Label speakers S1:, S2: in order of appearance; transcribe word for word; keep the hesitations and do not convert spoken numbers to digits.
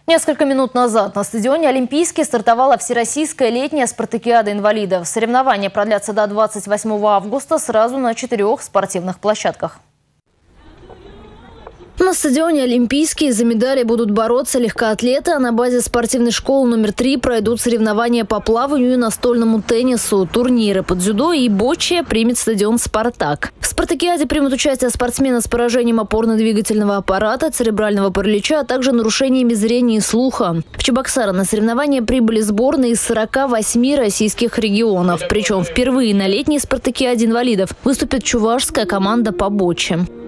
S1: Несколько минут назад на стадионе «Олимпийский» стартовала всероссийская летняя спартакиада инвалидов. Соревнования продлятся до двадцать восьмого августа сразу на четырех спортивных площадках. На стадионе «Олимпийский» за медали будут бороться легкоатлеты, а на базе спортивной школы номер три пройдут соревнования по плаванию и настольному теннису. Турниры по дзюдо и боче примет стадион «Спартак». В спартакиаде примут участие спортсмены с поражением опорно-двигательного аппарата, церебрального паралича, а также нарушениями зрения и слуха. В Чебоксары на соревнования прибыли сборные из сорока восьми российских регионов. Причем впервые на летней спартакиаде инвалидов выступит чувашская команда по боче.